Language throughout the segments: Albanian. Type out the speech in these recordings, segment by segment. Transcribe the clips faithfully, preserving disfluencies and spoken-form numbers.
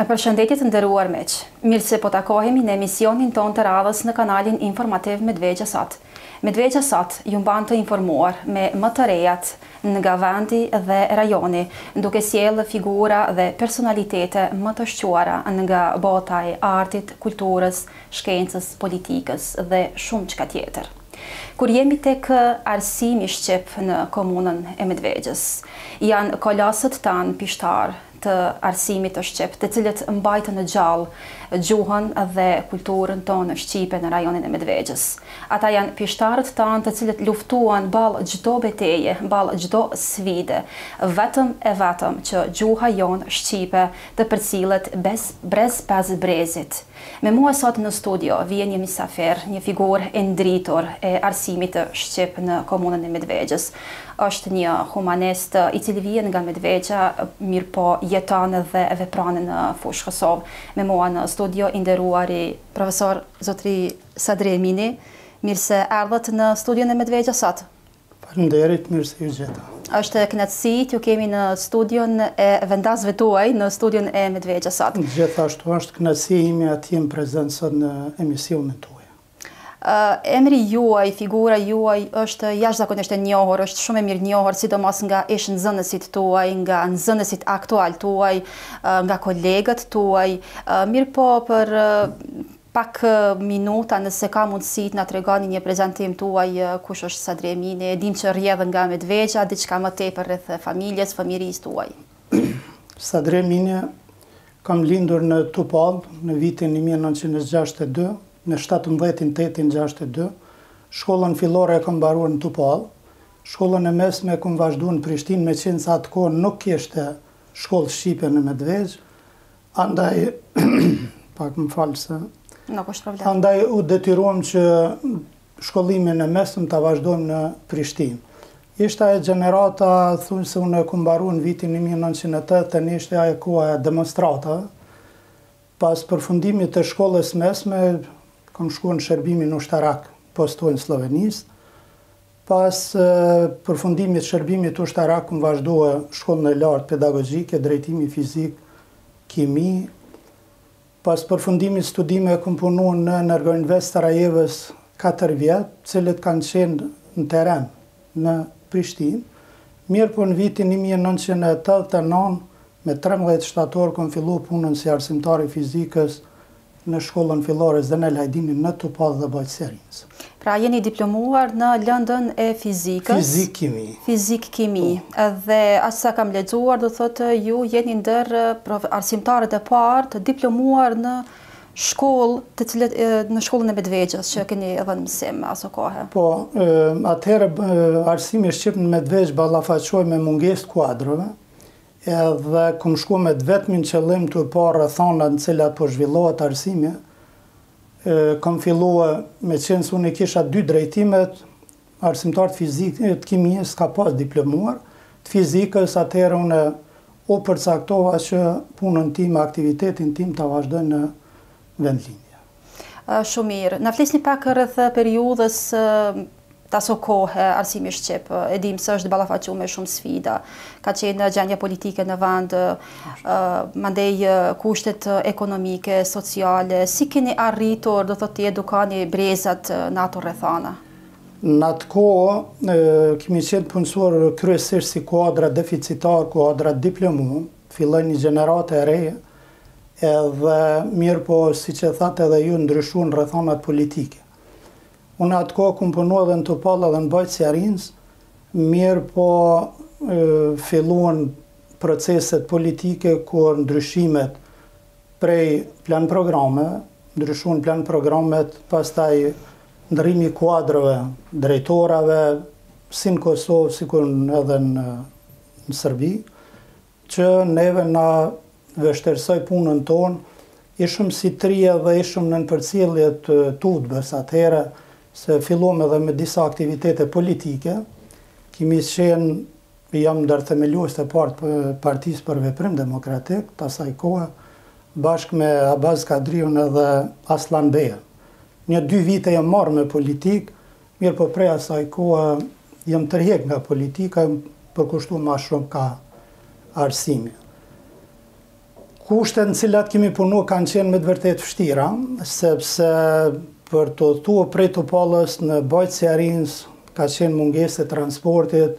Përshëndetje të nderuar miq. Mirë se po takohemi në emisionin ton të radhës në kanalin informativ Medvegja Sot. Medvegja Sot ju mban të informuar me më të rejat nga vendi dhe rajoni, duke sjellë figura dhe personalitete më të shquara nga bota e artit, kulturës, shkencës, politikës dhe shumë çka tjetër. Kur jemi tek arsimi shqip në komunën e Medvegjës, janë kolasët tanë pishtar të arsimit të shqip, të cilët mbajtën në gjallë gjuhën dhe kulturën tonë shqipe në rajonin e Medvegjës. Ata janë pishtarët tanë të cilët luftuan ballë çdo betejë, ballë çdo sfide, vetëm e vetëm që gjuha jonë shqipe të përcillet brez pas brezit. Me mua sot në studio vjen një mysafir, një figurë e ndritur e arsimit të shqip në komunën e Medvegjës. Është një humanist i cili vjen nga Medvegja, mirë po jeton dhe vepron në fushë Kosovë. Me mua në studio i nderuari profesor zotri Sadri Emini. Mirë se erdhët në studion e Medvegja sot. Faleminderit, mirë se ju gjeta. Është kënaqësi t'ju kemi në studion e vendasve tuaj, në studion e Medvegja sot. Gjithashtu është kënaqësi ime aty jem prezant sot në emisionin tuaj. Uh, emri juaj, figura juaj është jashtëzakonisht e njohur, është shumë e mirë njohur, sidomos nga ish nxënësit tuaj, nga nxënësit aktual tuaj, uh, nga kolegët tuaj. Uh, mirë po për uh, pak minuta, nëse ka mundësi të na tregoni një prezantim tuaj, kush është Sadri Emini, e dim që rrjedh nga Medvegja, diçka më tepër rreth familjes, fëmijërisë tuaj. Sadri Emini kam lindur në Tupall në vitin një mijë e nëntëqind e gjashtëdhjetë e dy, në shtatëmbëdhjetin tetin gjashtëdhjetë e dy. Shkollën fillore e kam mbaruar në Tupall. Shkollën e mesme e kam vazhduar në Prishtinë, meqense atë kohë nuk kishte shkollë shqipe në Medvegjë. Andaj pak më fal se Nuk është problem. Andaj u detyruam që shkollimin e mesëm ta vazhdojmë në Prishtinë. Ishte ajo gjenerata, thunë se unë e kam mbaruar në vitin një mijë e nëntëqind e tetëdhjetë, ishte ajo koha e demonstratave. Pas përfundimit të shkollës mesme, kam shkuar në shërbimin ushtarak, postojnë Slovenisë. Pas përfundimit të shërbimit ushtarak, kam vazhduar shkollën e lartë pedagogjike, drejtimi fizik, kimi. Pas përfundimit studime kam punuar në Energoinvest Sarajevës katër vjet, cilët kanë qenë në teren në Prishtinë. Mirë po në vitin një mijë e nëntëqind e tetëdhjetë e nëntë, me trembëdhjetë shtator kam filluar punën si arsimtar i fizikës në shkollën fillore Zenel Hajdini në Tupall dhe Bajserinës. Pra jeni diplomuar në lëndën e fizikës. Fizik-kimi. Fizik-kimi. Dhe aq sa kam lexuar, do thotë ju jeni ndër arsimtarët e parë të diplomuar në shkollë, të cilët në shkollën e Medvegjës, që keni edhe në mësim aso kohë. Po, atëherë arsimi shqip në Medvegjë ballafaqoi me mungesë kuadrove, edhe kam shkuar me vetmin qëllim të parë rrethana në cilat po zhvillohet arsimi. Kam filluar, me qenë se unë kisha dy drejtimet, arsimtar të fizikë, të kimisë ka pas diplomuar, të fizikës atëherë unë u përcaktova që punën tim, aktivitetin tim ta vazhdoj në vendlinje. Shumë mirë. Na flisni pak rreth periudhës taso kohë arsimi shqip. E dim se është ballafaqur me shumë sfida. Ka qenë gjendja politike në vend, mandej kushtet ekonomike, sociale. Si keni arritur, do thotë, të edukoni brezat në ato rrethana? Në atë kohë kemi qenë punësuar kryesisht si kuadra deficitar, kuadra diplomuar, filloi një gjenerate e re, edhe mirë po, siç e thatë edhe ju, ndryshuan rrethanat politike. Unë atë kohë kam punuar edhe në Tupall edhe në Bajserinës, mirë po filluan proceset politike kur ndryshimet prej plan programe, ndryshuan plan programet, pastaj ndrimi kuadrave, drejtorave, si në Kosovë, sikur edhe në, në Serbi, që neve na vështirësoi punën tonë, ishëm si trije dhe ishëm në përcjellje të tutbes atëherë, se filluam edhe me disa aktivitete politike. Kemi qenë, jam ndër themelues të partë Partisë për Veprim Demokratik, të asaj kohë, bashkë me Abaz Kadriun edhe Aslan Beja. Një dy vite jam marrë me politikë, mirë po prej asaj kohë jam tërheq nga politika, jam përkushtuar më shumë ka arsimi. Kushtet në cilat kemi punu kanë qenë me të vërtet vështira, sepse për të thua prej Topallës në Bajt Sjarinës ka qenë mungesë e transportit,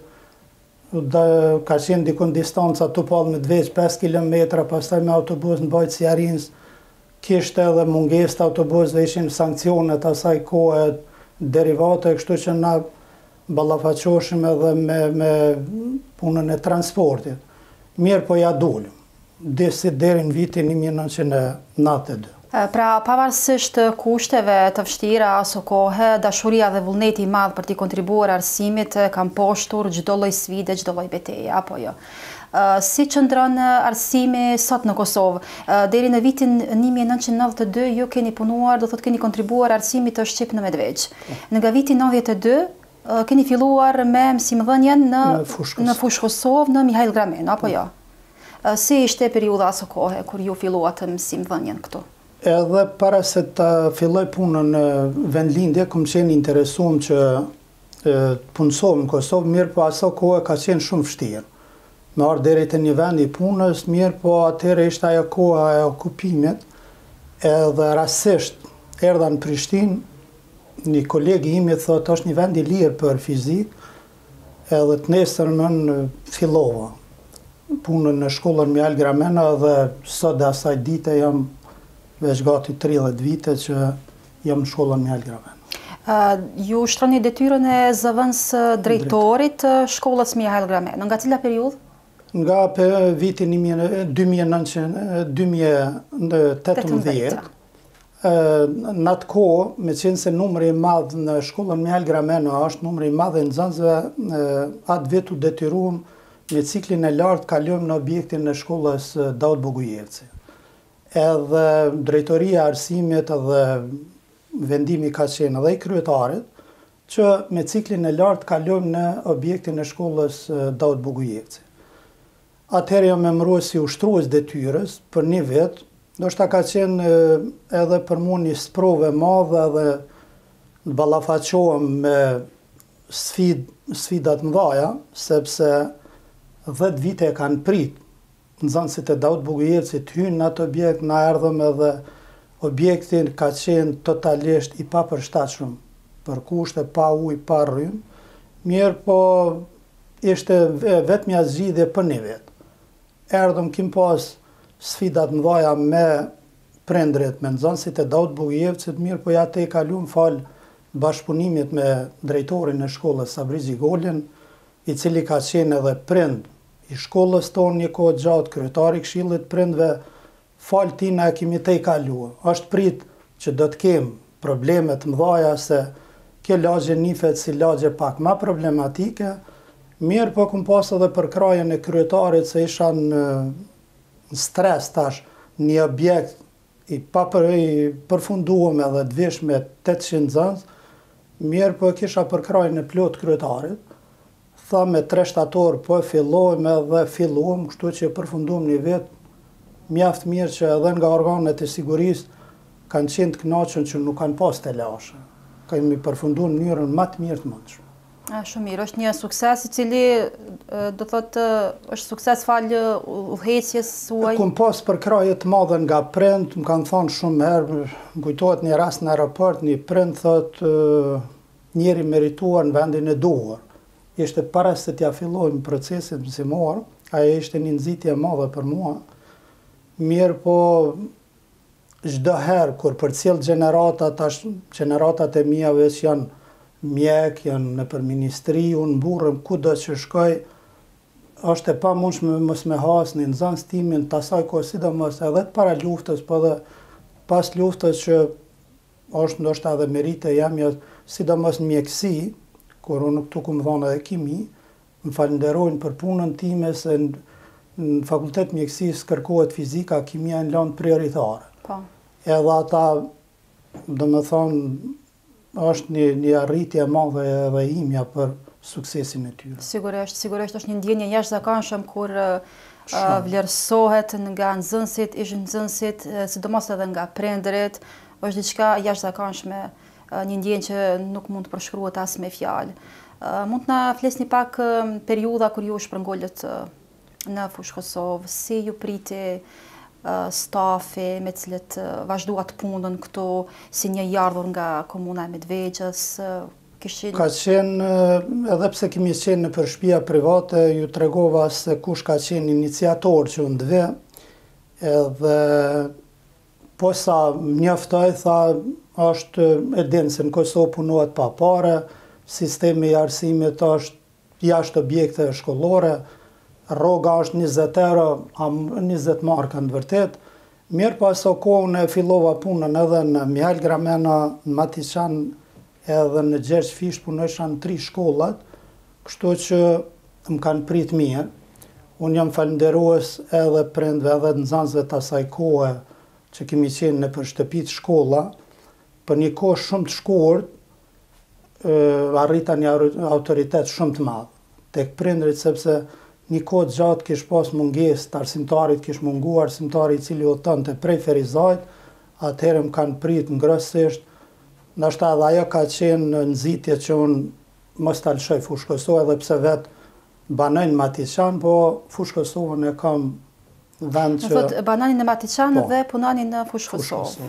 ka qenë dikun distanca Topallë Medveç pesë kilometra, pastaj me autobus në Bajt Sjarinës, kishte edhe mungesë të autobusëve, ishin sankcionet asaj kohë, derivate, kështu që na ballafaqoshim edhe me, me punën e transportit. Mirë po ja dulëm, disi deri në vitin një mijë e nëntëqind e nëntëdhjetë e dy. Pra, pavarësisht kushteve të vështira aso kohë, dashuria dhe vullneti i madh për t'i kontribuar arsimit kanë poshtur çdo lloj sfide, çdo lloj betejë, apo jo. Si qëndron arsimi sot në Kosovë? Deri në vitin një mijë e nëntëqind e nëntëdhjetë e dy ju keni punuar, do thotë keni kontribuar arsimit të Shqip në Medveç. Nga viti nëntëdhjetë e dy keni filluar me mësimdhënien në në Fushë Kosovë, në Mihail Gramen, apo jo? Si ishte periudha aso kohë kur ju filluat mësimdhënien këtu? Edhe para se të filloj punën në vendlindje, kom qenë interesuar që të punësoj në Kosovë, mirë po aso kohë ka qenë shumë vështirë. Me ardhur deri te një vend i punës, mirë po atëherë ishte ajo koha e okupimit, edhe rastësisht erdha në Prishtinë, një kolegi im i thotë është një vend i lirë për fizik, edhe të nesërmën fillova punën në shkollën Mihail Gramena dhe sot dhe asaj dite jam veç gati tridhjetë vite që jam në shkollën Mihail Gramena. Uh, ju shtroni detyrën e zëvendës drejtorit shkollës Mihail Gramena. Nga cila periudhë? Nga për vitin dy mijë e tetëmbëdhjetë. Në atë kohë, me qenë se numri i madh në shkollën Mihail Gramena është numri i madh e nxënësve, atë vit u detyruam me ciklin e lartë kalojmë në objektin e shkollës Daud Bogujevci. Edhe drejtoria e arsimit edhe vendimi ka qenë edhe i kryetarit, që me ciklin e lartë kalojmë në objektin e shkollës Daud Bogujevci. Atëherë jam emëruar si ushtrues detyrës për një vit, ndoshta ka qenë edhe për mua një sprovë e madhe dhe të ballafaqohem me sfid, sfidat mëdha, sepse dhjetë vite e kanë prit nxënësit e Daud Bogujevcit të hynë në atë objekt, na erdhëm edhe objektin ka qenë totalisht i papërshtatshëm për kushte, pa ujë, pa rrymë, mirë po ishte vetëm ja zgjidhje për një vit. Erdhëm kim pas sfidat mëdha me prindrit, me nxënësit e Daud Bogujevcit, mirë po ja te i kaluam fal bashkëpunimit me drejtorin e shkollës Sabri Xhigolin, i cili ka qenë edhe prind i shkollës tonë një kohë gjatë, kryetari i këshillit prindve, fal tina e kemi te i kaluar. Është prit që do të kem probleme të mëdha se kjo lagje nifet si lagje pak ma problematike, mirë po kum pas edhe për krajen e kryetarit se isha në stres tash, një objekt i përfunduar edhe të vish me tetëqind nxënës, mirë po kisha për krajen e plot kryetarit, tha me tre shtator po e fillojmë edhe filluam, kështu që përfunduam një vit mjaft mirë që edhe nga organet e sigurisë kanë qenë të kënaqur që nuk kanë pas telashe. Kemi përfunduar në mënyrën më të mirë të mundshme. Shumë mirë, është një sukses i cili do thotë është sukses fal udhëheqjes suaj. Kum pas përkraje të mëdha nga prind, më kanë thënë shumë herë, më kujtohet një rast në aeroport, një prind thotë njeri merituar në vendin e duhur. Ishte para se t'ja fillojmë procesin mësimor, ajo ishte një nxitje e madhe për mua. Mirë po çdo herë kur përcjell gjenerata, tash gjeneratat e mia veç janë mjek, janë në për ministri, unë burrëm kudo që shkoj, është e pamundshme mos me hasni nxënës timin të asaj kohë, sidomos edhe para luftës, po edhe pas luftës që është ndoshta edhe merite jamja, sidomos në mjekësi, kur unë këtu ku më dhonë edhe kimi, më falenderojnë për punën time se në, në fakultet mjekësisë kërkohet fizika, kimia në lanë prioritare. Po. Edhe ata, do më thonë, është një, një arritje madhe edhe imja për suksesin e tyre. Sigurisht, sigurisht është një ndjenje jashtëzakonshme kur uh, vlerësohet nga nxënësit, ish nxënësit, sidomos edhe nga prindërit, është diçka jashtëzakonshme, një ndjenjë që nuk mund të përshkruhet as me fjalë. Mund të na flisni pak periudha kur ju shpërngolët në Fushë Kosovë, si ju priti stafi me cilët vazhduat punën këtu si një i ardhur nga komuna e Medvegjës? Kishin... Ka qenë, edhe pse kemi qenë në për shtëpia private, ju tregova se kush ka qenë iniciator që unë dve, edhe po sa mjaftoj, tha, është e dinë se në Kosovë punohet pa pare, sistemi i arsimit është jashtë objekte shkollore, rroga është njëzet euro, njëzet marka në vërtet. Mirë pas o kohën e fillova punën edhe në Mihajl Gramena, në Matiqan, edhe në Gjergj Fish punojsha në tri shkollat, kështu që më kanë prit mirë. Unë jam falenderues edhe prindve edhe nxënësve të asaj kohe që kemi qenë në për shtëpit shkolla, për një kohë shumë të shkurt, arrita një autoritet shumë të madh tek prindrit, sepse një kohë gjatë kish pas mungesë të arsimtarit, kish mungu arsimtari i cili udhëtonte prej Ferizajt, atëherë më kanë prit ngrësisht. Ndoshta edhe ajo ka qenë në nxitje që unë mos ta lëshoj Fushë Kosovë, edhe pse vetë banoj në Matiqan, po Fushë Kosovën e kam vend që... Në thot, banani në Matiqan dhe punani në Fushë Kosovë.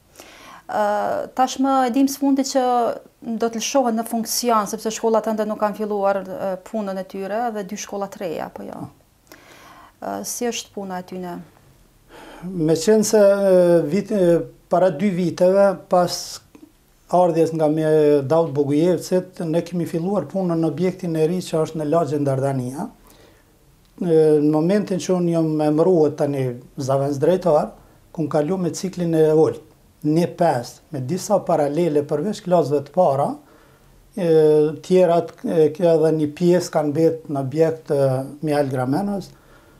Uh, tashmë e dim s'fundi që do të lëshohen në funksion, sepse shkollat ende nuk kanë filluar uh, punën e tyre dhe dy shkolla të reja, po jo. Uh, si është puna e tyne? Me qenë se uh, vit, uh, para dy viteve, pas ardhjes nga me Daud Bogujevcit, ne kemi filluar punën në objektin e ri që është në lagjen Dardania. Uh, në momentin që unë jam emëruar tani zavendës drejtar, ku më kalu me ciklin e olt. Një pes, me disa paralele përveç klasëve të para, e, tjerat edhe një pjesë kanë betë në objekt Mihajl Gramenas.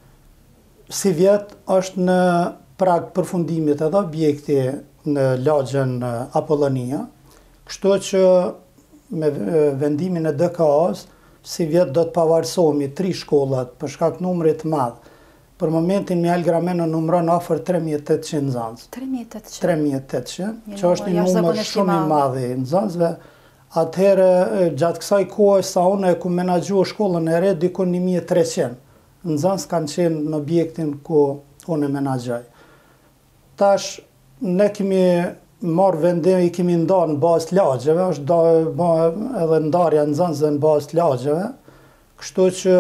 Si vjetë është në prag përfundimit edhe objekti në lagjen Apollonia, kështu që me vendimin e D K A-s, si vjetë do të pavarësohemi tri shkollat për shkak numrit të madh. Për momentin Mihajl Gramena numëron afër tre mijë e tetëqind nxënës. tre mijë e tetëqind? tre mijë e tetëqind, që është një numër shumë i madh i nxënësve. Atëherë, gjatë kësaj kohe sa unë e ku menaxhua shkollën e re, dikon një mijë e treqind nxënës kanë qenë në objektin ku unë e menaxhoj. Tash, ne kemi marrë vendim, i kemi ndarë në bazë të lagjeve, është da, ba, edhe ndarja nxënësve në bazë të lagjeve, kështu që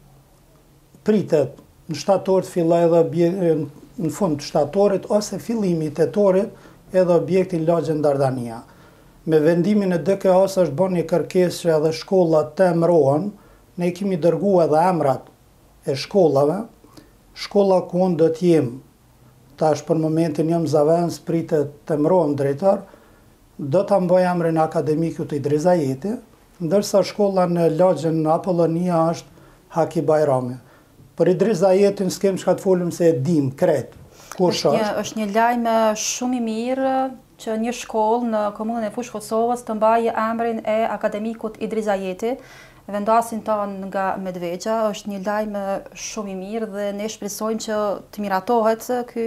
pritet në shtator të filloj edhe në fund të shtatorit, ose fillimi i tetorit edhe objektin lagjen Dardania. Me vendimin e D K A-s është bën një kërkesë që edhe shkollat të emërohen, ne kemi dërguar edhe emrat e shkollave, shkolla ku unë do të jem, tash për momentin jam zavendës, pritet të emërohem drejtar, do ta mbaj emrin akademikut të Idriza Jeti, ndërsa shkolla në lagjen Apollonia është Haki Bajrami. Për Idriza Jetin s'kem çka të folëm se e dim krejt kush është. Është një lajm shumë i mirë që një shkollë në komunën e Fushë Kosovës të mbajë emrin e akademikut Idriza Jeti, vendasin tonë nga Medvegja. Është një lajm shumë i mirë dhe ne shpresojmë që të miratohet ky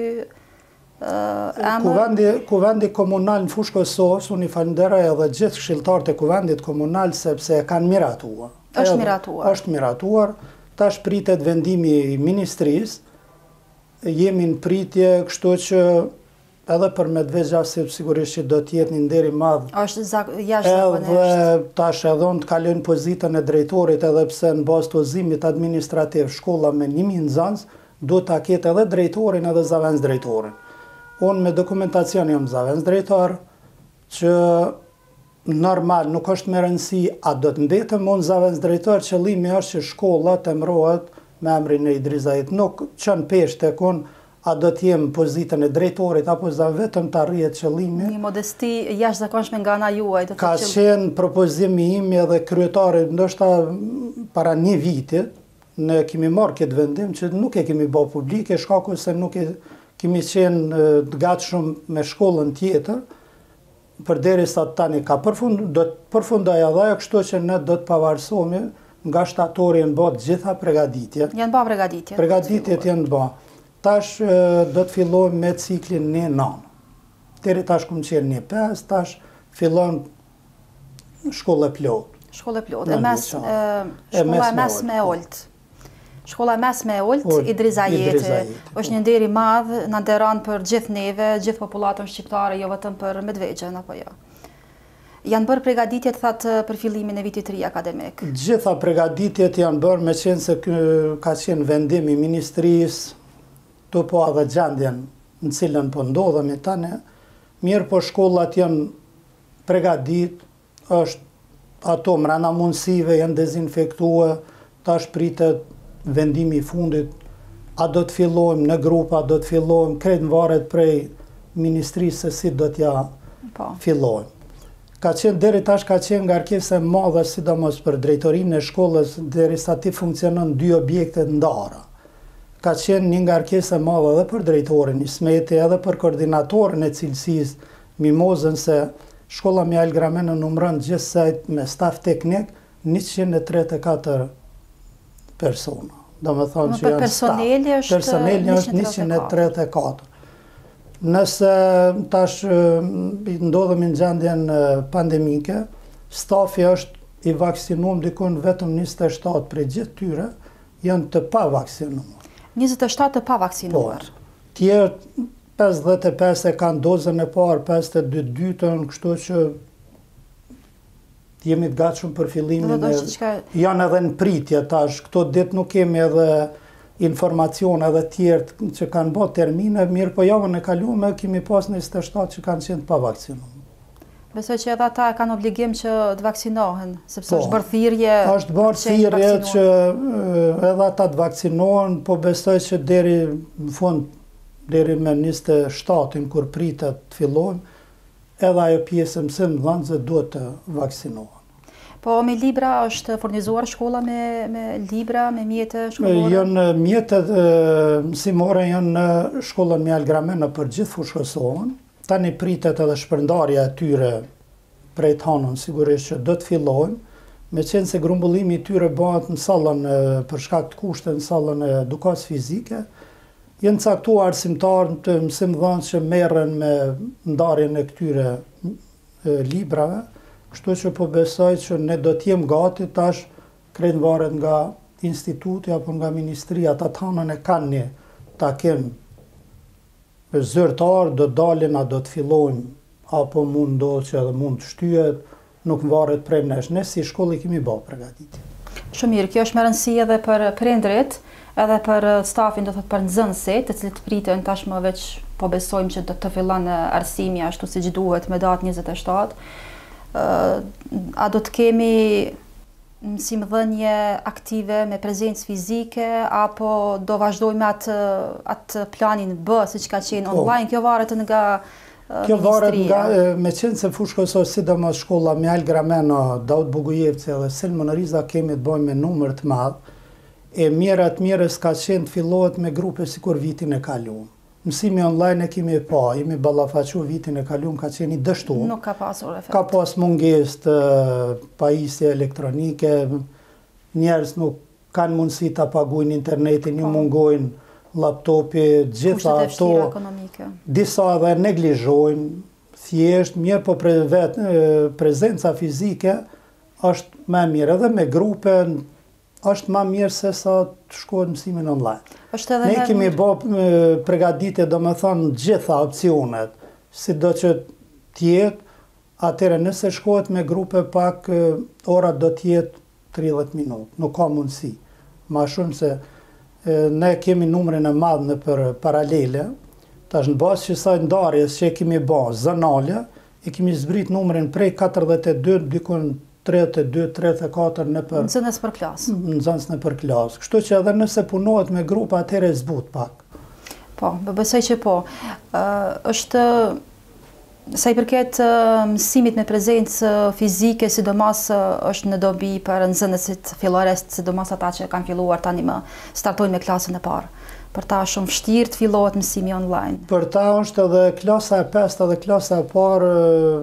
emër. Kuvendi, kuvendi komunal në Fushë Kosovës, unë i falenderoj edhe gjithë këshilltarët e kuvendit komunal sepse e kanë miratuar. Është miratuar. Është miratuar. Tash pritet vendimi i ministrisë, jemi në pritje, kështu që edhe për Medvegja, se sigurisht që do t'jetë një nder i madh. Është jashtëzakonisht. Edhe tash edhe unë të kalojnë pozitën e drejtorit, edhe pse në bazë të udhëzimit administrativ shkolla me një mijë nxënës, do ta ketë edhe drejtorin edhe zavendës drejtorin. Unë me dokumentacion jam zavendës drejtor, që normal, nuk është me rëndësi a do të mbetëm unë zavendës drejtor, qëllimi është që shkolla të emërohet me emrin e Idriza Jeti. Nuk qënë pesh tek unë a do të jem pozitën e drejtorit, apo vetëm të arrihet qëllimi. Një modesti jashtëzakonshme nga ana juaj. Ka qenë propozimi im edhe kryetarit, ndoshta para një viti, ne kemi marrë këtë vendim që nuk e kemi bërë publike, shkaku se nuk e kemi qenë të gatshëm me shkollën tjetër, përderisa tani ka përfund, do të përfundoj edhe ajo, kështu që ne do të pavarësohemi nga shtatori janë bërë gjitha përgatitjet. Janë bërë përgatitjet. Përgatitjet janë bërë. Tash do të fillojmë me ciklin një nanë. Deri tash ku më qenë një pesë, tash fillon shkollë e plot. Shkollë e plot, e mes, shkolla e mes me olt. Shkolla mesme e Olt, Idriza Jeti, është një nder i madh, na nderon për gjithë neve, gjithë popullatën shqiptare, jo vetëm për Medvegjen apo jo. Janë bërë pregaditjet thatë për fillimin e vitit të ri akademik? Gjitha pregaditjet janë bërë, me qenë se ka qenë vendim i ministrisë, të po edhe gjendjen në cilën po ndodhemi tani, mirë po shkollat janë pregadit, është ato mrena mundësive, janë dezinfektua, tash pritet vendimi i fundit, a do të fillojmë në grupa, a do të fillojmë, krejt në varet prej ministrisë se si do t'ja fillojmë. Ka qenë, deri tash ka qenë ngarkesë e madhe, sidomos për drejtorinë e shkollës, deri sa ti funksionon dy objekte ndara. Ka qenë një ngarkesë e madhe edhe për drejtorin Ismeti, edhe për koordinatorin e cilësisë Mimozën, se shkolla Mjal Gramenë numëron gjithsej me staf teknik njëqind e tridhjetë e katër persona. Do me thonë që janë staf. Personeli është njëqind e tridhjetë e katër. Nëse tash ndodhemi në gjendjen pandemike, stafi është i vaksinuar dikun vetëm njëzet e shtatë prej gjithë tyre janë të pa vaksinuar. njëzet e shtatë të pa vaksinuar? Tjerë pesëdhjetë e pesë e kanë dozën e parë, pesëdhjetë e dy dytën, kështu që jemi të gatshëm për fillimin. Janë edhe në pritje tash, këto ditë nuk kemi edhe informacione edhe tjerë që kanë bërë termine, mirë po javën e kaluar kemi pas njëzet e shtatë që kanë qenë pa vaksinuar. Besoj që edhe ata kanë obligim që të vaksinohen, sepse është bërë thirrje. Është bërë thirrje që edhe ata të vaksinohen, po besoj që deri në fund, deri me njëzet e shtatën kur pritet të fillojmë, edhe ajo pjesë e mësimdhënësve duhet të vaksinohen. Po me libra është furnizuar shkolla me libra, me mjete shkollore? Janë mjetet mësimore janë në shkollën Mjal Gramenë për gjithë fushësohen. Tani pritet edhe shpërndarja e tyre prej të hanën, sigurisht që do të fillojmë, me qenë se grumbullimi i tyre bëhet në sallën për shkak të kushte në sallën e edukatës fizike. Janë caktuar arsimtarë të mësimdhënës që merren me ndarjen e këtyre librave, kështu që po besoj që ne do t'jem gati tash krejt varet nga instituti apo nga ministria, ata të hanën e kanë një takim zyrtar, do dalin, a do të fillojnë, apo mund ndodhë që edhe mund të shtyhet, nuk varet prej nesh. Ne si shkollë kemi bërë përgatitje. Shumë mirë, kjo është me rëndësi edhe për prindrit, edhe për stafin, do të thotë për nxënësit, të cilët pritën tashmë veç po besojmë që do të fillon arsimi ashtu siç duhet me datë njëzet e shtatë. A do të kemi mësimdhënie aktive me prezencë fizike, apo do vazhdojmë atë atë planin B, siç ka qenë online? Kjo varet nga Kjo varet nga, me qenë se fushkësor sidomos shkolla Mjal Gramenë, Daud Bugujevci dhe Selmon Riza kemi të bëjmë me numër të madh, e mira të mirës ka qenë të fillohet me grupe sikur vitin e kaluar. Mësimi online e kemi pa, jemi ballafaqu vitin e kaluar, ka qenë i dështuar. Nuk ka pasur efekt. Ka pas mungesë të pajisje elektronike, njerëz nuk kanë mundësi ta paguajnë internetin, ju mungojnë laptopi, gjitha ato, disa edhe neglizhojnë, thjesht, mirë po pre vetë, prezenca fizike është më mirë, edhe me grupe, është më mirë se sa të shkohet mësimin online. Ne kemi bërë përgatitje, do me thonë, gjitha opcionet, si do që tjetë, atëre nëse shkohet me grupe pak, ora do tjetë tridhjetë minutë, nuk ka mundësi. Ma shumë se ne kemi numrin e madhë në për paralele, tash në basë që saj ndarjes që kemi bërë zonale, e kemi zbrit numrin prej katërdhjetë e dy, dikun tridhjetë e dy tridhjetë e katër në për... Nxënës për klasë. Nxënës në për klasë. Kështu që edhe nëse punohet me grupa, atëre zbut pak. Po, besoj që po. Është... Sa i përket mësimit me prezencë fizike, sidomos është në dobi për nxënësit fillores, sidomos ata që kanë filluar tani më startojnë me klasën e parë. Për ta është shumë vështirë të fillohet mësimi online. Për ta është edhe klasa e pestë edhe klasa e parë,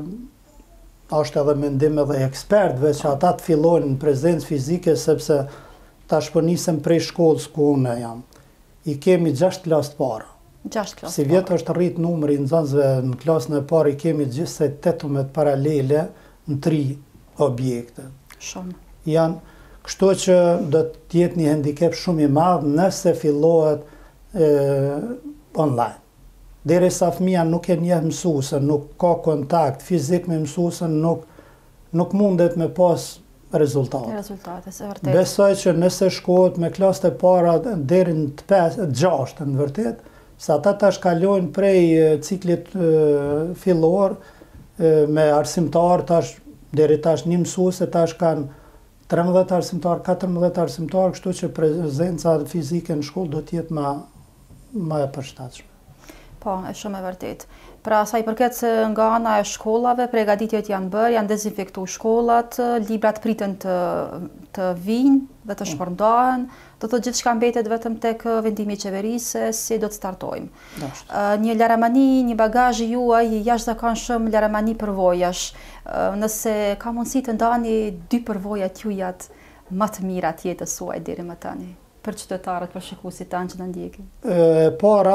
është edhe mendim edhe ekspertëve që ata të fillojnë në prezencë fizike, sepse tash po nisem prej shkollës ku unë jam. I kemi gjashtë klasë të parë. Si vjetë është rrit numëri nxënësve në klasën e parë, i kemi gjithsej tetëmbëdhjetë paralele në tri objekte. Shumë. Janë, Kështu që do të jetë një handicap shumë i madh nëse fillohet e, online. Derisa fëmia nuk e njeh mësuesen, nuk ka kontakt fizik me mësuesen, nuk nuk mundet me pas rezultate. Rezultate, se vërtet. Besoj që nëse shkohet me klasët e para deri në të pesë, gjashtë në vërtet, se ata tash kalojnë prej ciklit e, fillor e, me arsimtar, tash deri tash një mësuese tash kanë tridhjetë arsimtar, katërmbëdhjetë arsimtar, kështu që prezenca fizike në shkollë do të jetë më më e përshtatshme. Po, e shumë e vërtet. Pra sa i përket nga ana e shkollave, përgatitjet janë bërë, janë dezinfektu shkollat, librat priten të, të vinë dhe të shpërndahen, do të gjithë shka mbetet vetëm tek vendimi i qeverisë, si do të startojmë. Uh, një laramani, një bagazh juaj, jashtëzakonshëm laramani përvojash. Uh, nëse ka mundësi të ndani dy përvojat jujat më të mira të jetës suaj deri më tani, për qytetarët, për shikuesit tanë që në ndjekin? E para,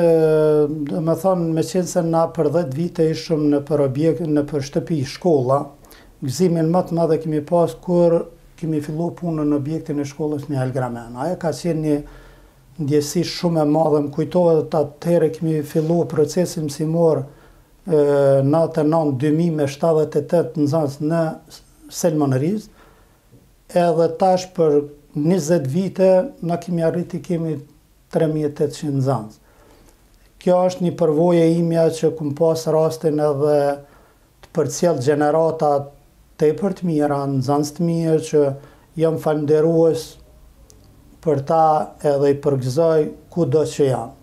dhe me thonë, me qenë se na për dhjetë vite ishëm në për objekt, në për shtëpi shkolla, gëzimin më të madhe kemi pas kur kemi fillu punën në objektin e shkollës Mihajl Gramen. Aja ka qenë një ndjesi shumë e madhe, më kujtohet të atëhere kemi fillu procesin mësimor natë e nëntë dy mijë me shtatëdhjetë e tetë nxënës në Selmonëriz, edhe tash për njëzet vite, na kemi arriti kemi tre mijë e tetëqind nxënës. Kjo është një përvoje imja që kum pas rastin edhe të përcjell gjenerata tepër të mira, nxënës të mirë që jam falënderues për ta edhe i përgëzoj kudo që janë.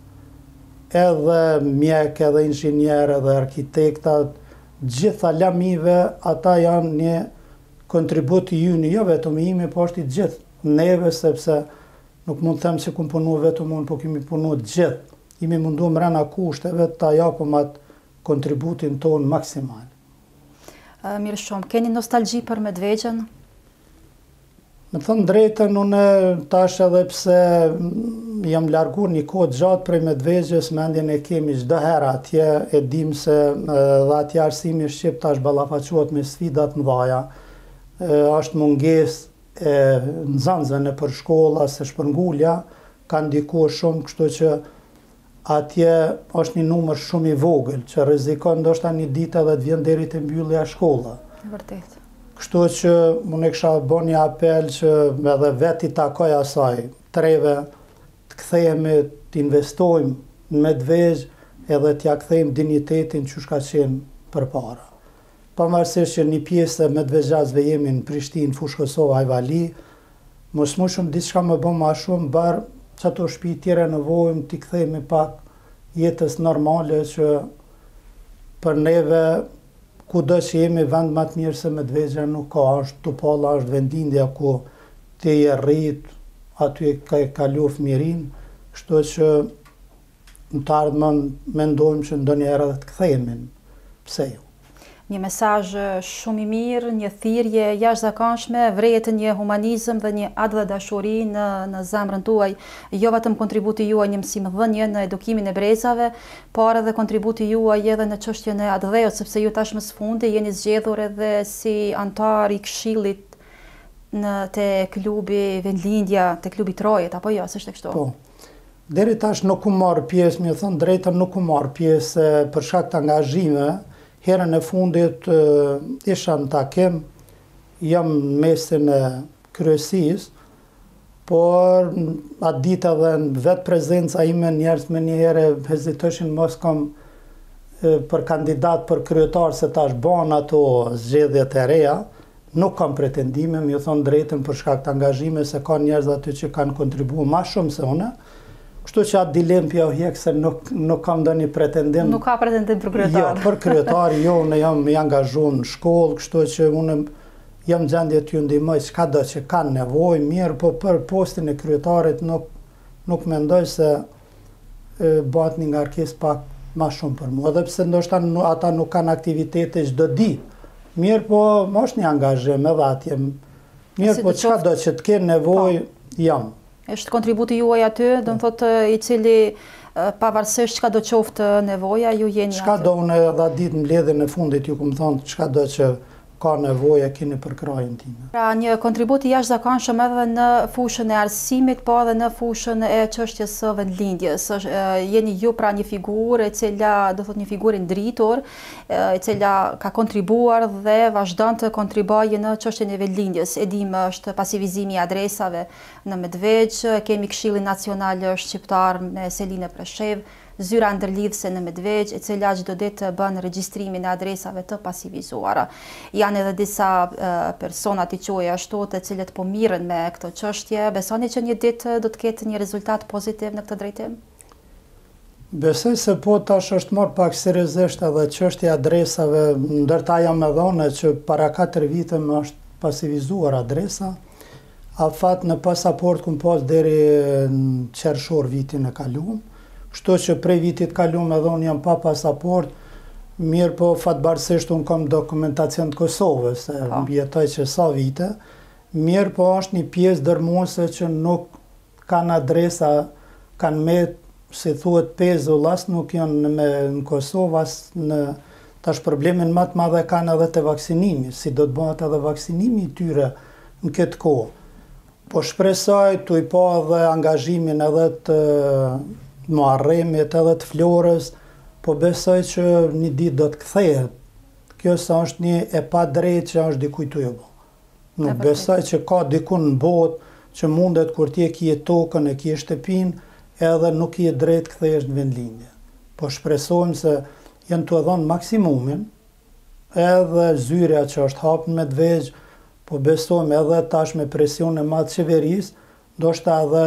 Edhe mjek, edhe inxhinier, edhe arkitektat, gjitha lamive, ata janë një kontribut i juni, jo vetëm i imi, po është i gjithë neve, sepse nuk mund të them që kum punu vetëm unë, po kemi punu të gjithë. Imi mundu mrena kushteve të japëm atë kontributin tonë maksimal. Uh, mirë shumë, keni nostalgji për Medvegjen? Me thënë drejtën, unë tash edhe pse jam largur një kohë gjatë prej Medvegjes, mendjen e kemi çdo herë atje, e dim se dhe atje arsimi shqip tash ballafaquohet me sfidat mëdha. Është mungesë e nxënësve në për shkolla, se shpërngulja ka ndikuar shumë, kështu që atje është një numër shumë i vogël, që rrezikon ndoshta një ditë edhe të vjen deri te mbyllja e shkolla. Vërtet. Kështu që unë e kisha bën një apel që edhe vetë i takoj asaj, treve të kthehemi, të investojmë në Medvegj edhe t'ja kthejmë dinjitetin që ka qenë përpara. Pavarësisht që një pjesë e medvegjasve jemi në Prishtinë, Fushë Kosovë, Ajvali, mos më shumë diçka më bën më shumë barë që ato shtëpi tjera nevojmë t'i kthejmë pak jetës normale që për neve kudo që jemi vend më të mirë se Medvegja nuk ka, është Tupalla, është vendindja ku ti je rrit, aty ka kalu fëmirin, kështu që në të ardhmen mendojmë që ndonjëherë edhe të kthehemi. Pse jo? Një mesazh shumë i mirë, një thirrje jashtëzakonshme, vrejet një humanizëm dhe një adë dhe dashuri në, në zemrën tuaj, jo vetëm kontributi juaj një mësimdhënie në edukimin e brezave, por edhe kontributi juaj edhe në çështjen e ADV-ut, sepse ju tashmë së fundi jeni zgjedhur edhe si antar i këshillit në te klubi Vendlindja, te klubi Trojet, apo jo, s'është kështu? Po. Deri tash nuk u marr pjesë, më thon drejtën nuk u marr pjesë për shkak të angazhimeve. Herën e fundit uh, isha në takim, jam në mesin e kryesisë, por atë ditë edhe në vetë prezenca ime njerëz me një herë hezitoshin mos kam uh, për kandidat për kryetar se tash ban ato zgjedhjet e reja, nuk kam pretendime, më thon drejtën për shkak të angazhimeve se ka njerëz aty që kanë kontribuar më shumë se unë. Kështu që atë dilemë pja u hjek se nuk, nuk kam ndonjë pretendim. Nuk ka pretendim për kryetar. Jo, për kryetar, jo, unë jam i angazhuar në shkollë, kështu që unë jam gjendje t'ju ndihmoj çka do që kanë nevojë, mirë, po për postin e kryetarit nuk, nuk mendoj se e, bëhet një ngarkesë pak më shumë për mua, edhe pse ndoshta ata nuk kanë aktivitete çdo ditë. Mirë, po është një angazhim edhe atje. Mirë, si po çka do që të kenë nevojë, jam. Është kontributi juaj aty, do të thotë i cili pavarësisht çka do qoftë nevoja, ju jeni aty. Çka do unë edhe ditë mbledhjen e fundit ju kam thonë çka do që ka nevoje keni për krahin time. Pra një kontribut i jashtëzakonshëm edhe në fushën e arsimit, po edhe në fushën e çështjes së vendlindjes. Jeni ju pra një figurë e cila, do thot një figurë ndritur, e cila ka kontribuar dhe vazhdon të kontribojë në çështjen e vendlindjes. E dim është pasivizimi i adresave në Medvegjë, kemi Këshillin Nacional Shqiptar me Selinë Preshev, zyra ndërlidhëse në Medvegjë, e cila çdo ditë bën regjistrimin e adresave të pasivizuara. Janë edhe disa uh, persona, ti quaj ashtu, të cilët po mirën me këtë çështje. Besoni që një ditë do të ketë një rezultat pozitiv në këtë drejtim? Besoj se po, tash është marrë pak seriozisht edhe çështja e adresave, ndërta jam e dhënë që para katër vite më është pasivizuar adresa. A fat në pasaport kum pas deri në qershor vitin e kaluar. Kështu që prej vitit kaluar edhe unë jam pa pasaport, mirë po fatbarësisht unë kam dokumentacion të Kosovës, se jetoj që sa vite, mirë po është një pjesë dërmuese që nuk kanë adresa, kanë me, si thuhet, pezull, as nuk janë me në Kosovë, as në tash problemin më të madhe kanë edhe të vaksinimi, si do të bëhet edhe vaksinimi i tyre në këtë kohë. Po shpresoj të i pa edhe angazhimin edhe të Muharremit edhe të Florës, po besoj që një ditë do të kthehet. Kjo sa është një e pa drejtë që është dikujt të jebo. Nuk besoj që ka dikun në botë që mundet kur ti e kje tokën, e kje shtëpin, edhe nuk je drejtë kthehesh në vendlindje. Po shpresojmë se janë të edhon maksimumin, edhe zyrja që është hapën me Medvegjë, po besojmë edhe tash me presion e madh qeverisë, do shta edhe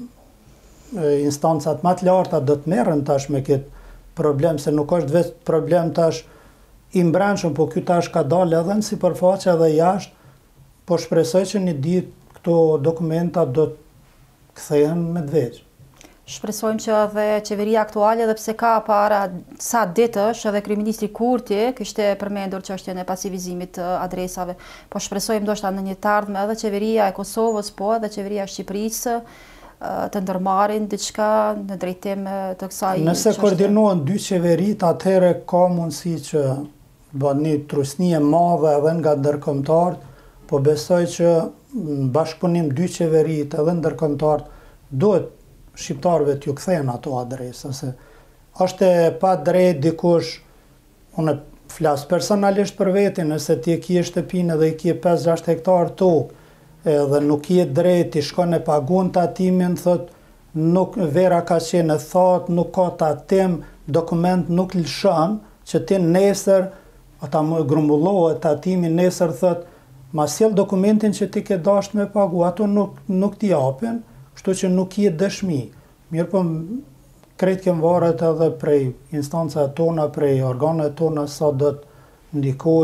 instancat më të larta do të merren tash me këtë problem, se nuk është vetë problem tash i mbrëmshëm, po ky tash ka dalë edhe në sipërfaqe edhe jashtë, po shpresoj që një ditë këto dokumenta do të kthehen në Medvegjë. Shpresojmë që edhe qeveria aktuale, edhe pse ka para sa ditësh edhe kryeministri Kurti kishte përmendur çështjen e pasivizimit të adresave, po shpresojmë ndoshta në një të ardhme edhe qeveria e Kosovës, po edhe qeveria e Shqipërisë të ndërmarrin diçka në drejtim të kësaj. Nëse koordinohen dy qeverit, atëherë ka mundësi që bëhet një trusni e madhe edhe nga ndërkombëtarët, po besoj që në bashkëpunim dy qeverit edhe ndërkombëtarët duhet shqiptarëve t'ju kthejnë ato adresa, se është e pa drejt dikush, unë flas personalisht për veti, nëse ti e kje shtëpinë dhe i kje pesë gjashtë hektar tokë, edhe nuk je drejt, i shkon e pagun të atimin, thot, nuk vera ka qenë e thot, nuk ka të atim, dokument nuk lëshon, që ti nesër, ata më grumbullohet të atimin, nesër thot, ma sjell dokumentin që ti ke dasht me pagu, ato nuk, nuk t'i japin, kështu që nuk je dëshmi. Mirë po, krejt kem varet edhe prej instanca tona, prej organet tona, sa do të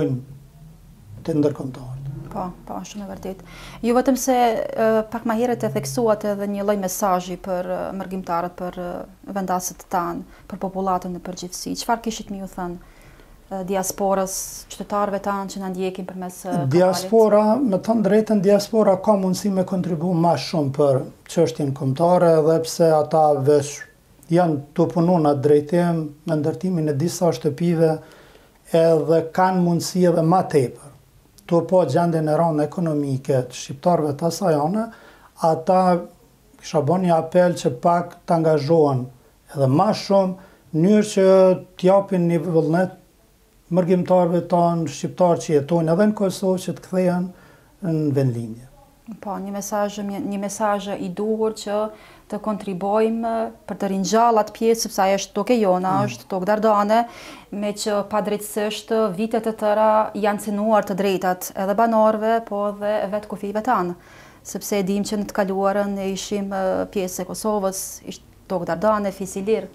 ndikojnë të ndërkombëtarët. Po, po, shumë e vërtet. Ju vetëm se pak më herët e theksuat edhe një lloj mesazhi për mërgjimtarët, për vendasët tanë, për popullatën në përgjithësi. Çfarë kishit më ju thënë diasporës, qytetarëve tanë që na ndjekin përmes kanalit? Diaspora, me thënë drejtën, diaspora ka mundësi me kontribu më shumë për çështjen kombëtare, edhe pse ata veç janë të punu në drejtim në ndërtimin e disa shtëpive, edhe kanë mundësi edhe më tepër. Tu po gjendjen e rëndë ekonomike të shqiptarëve të asaj anë, ata kisha bën një apel që pak të angazhohen edhe më shumë, në mënyrë që t'japin një vullnet mërgjimtarëve tanë shqiptarë që jetojnë edhe në Kosovë, që të kthehen në vendlindje. Po, një mesazh, një mesazh i duhur që të kontribojmë për të ringjallë atë pjesë, sepse ajo është tokë jona, mm. është tokë Dardane, me që padrejtësisht vitet e tëra janë cenuar të drejtat edhe banorëve, po edhe vetë kufive tanë, sepse e dim që në të kaluarën e ishim pjesë e Kosovës, ishte tokë Dardane, Fis i Lirë.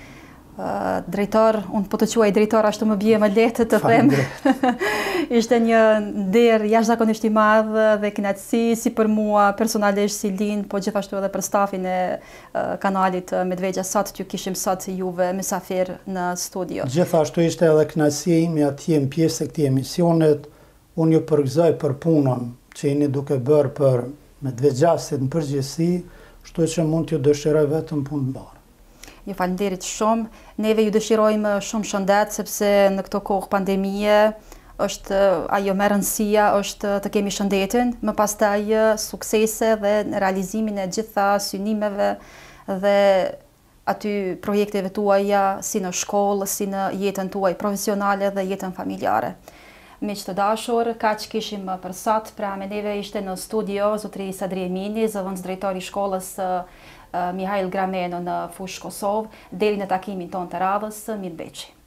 Uh, drejtor, unë po të quaj drejtor, ashtu më bie më lehtë të them. Ishte një nder jashtëzakonisht i madh dhe kënaqësi si për mua personalisht si Lin, po gjithashtu edhe për stafin e uh, kanalit Medvegjë Sot, që kishim sot juve mysafir në studio. Gjithashtu ishte edhe kënaqësia ime atje në pjesë e këtij emisionit. Unë ju përgëzoj për punën që jeni duke bërë për Medvegjasit në përgjithësi, kështu që mund t'ju dëshiroj vetëm punë të bërë. Ju falenderit shumë. Neve ju dëshirojmë shumë shëndet, sepse në këto kohë pandemie është ajo me rëndësia është të kemi shëndetin, më pastaj suksese dhe në realizimin e gjitha synimeve dhe aty projekteve tuaja si në shkollë, si në jetën tuaj profesionale dhe jetën familjare. Miq të dashur, kaq kishim për sot. Pra me neve ishte në studio zotëri Sadri Emini, zëvendës drejtori i shkollës Mihail Grameno në Fushë Kosovë. Deri në takimin ton të radhës, mirëbeqi.